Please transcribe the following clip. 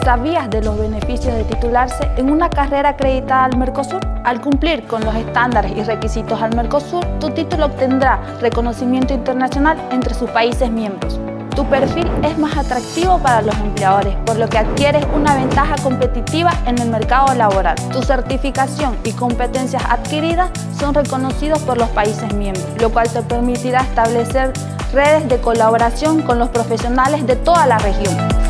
¿Sabías de los beneficios de titularse en una carrera acreditada al Mercosur? Al cumplir con los estándares y requisitos al Mercosur, tu título obtendrá reconocimiento internacional entre sus países miembros. Tu perfil es más atractivo para los empleadores, por lo que adquieres una ventaja competitiva en el mercado laboral. Tu certificación y competencias adquiridas son reconocidos por los países miembros, lo cual te permitirá establecer redes de colaboración con los profesionales de toda la región.